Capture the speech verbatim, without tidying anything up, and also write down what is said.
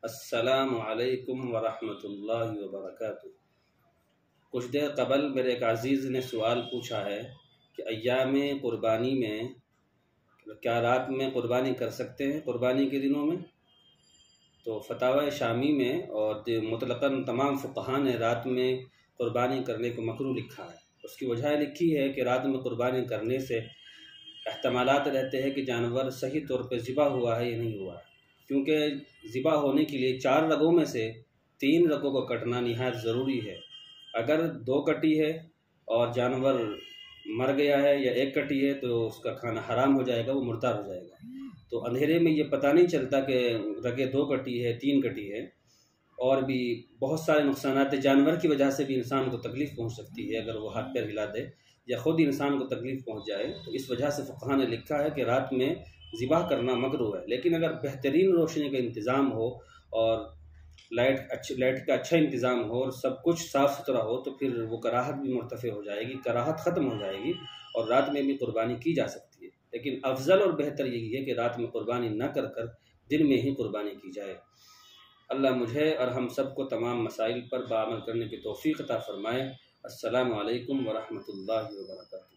السلام علیکم ورحمۃ اللہ وبرکاتہ۔ کچھ دیر قبل میرے ایک عزیز نے سوال پوچھا ہے کہ ایام قربانی میں کیا رات میں قربانی کر سکتے ہیں قربانی کے دنوں میں؟ تو فتاوی شامی میں اور مطلقاً تمام فقہاء نے رات میں قربانی کرنے کو مکروہ لکھا ہے۔ اس کی وجہ لکھی ہے کہ رات میں قربانی کرنے سے احتمالات رہتے ہیں کہ جانور صحیح طور پہ ذبح ہوا ہے یا نہیں ہوا ہے، کیونکہ ذبح ہونے کے لیے چار رگوں میں سے تین رگوں کو کٹنا نہایت ضروری ہے۔ اگر دو کٹی ہے اور جانور مر گیا ہے یا ایک کٹی ہے تو اس کا کھانا حرام ہو جائے گا، وہ مردار ہو جائے گا۔ تو اندھیرے میں یہ پتہ نہیں چلتا کہ رگیں دو کٹی ہے تین کٹی ہے، اور بھی بہت سارے نقصانات جانور کی وجہ سے بھی انسان کو تکلیف پہنچ سکتی ہے اگر وہ ہاتھ پیر ہلا دے یا خود انسان کو تکلیف پہنچ جائے۔ تو اس وجہ سے فقہاء نے لکھا ہے کہ رات میں ذبح کرنا مکروہ ہے، لیکن اگر بہترین روشنی کا انتظام ہو اور لائٹ اچھی لائٹ کا اچھا انتظام ہو اور سب کچھ صاف ستھرا ہو تو پھر وہ کراہت بھی مرتفع ہو جائے گی، کراہت ختم ہو جائے گی اور رات میں بھی قربانی کی جا سکتی ہے۔ لیکن افضل اور بہتر یہی ہے کہ رات میں قربانی نہ کر کر دن میں ہی قربانی کی جائے۔ اللہ مجھے اور ہم سب کو تمام مسائل پر بعمل کرنے کی توفیق عطا فرمائے۔ السلام علیکم ورحمۃ اللہ وبرکاتہ۔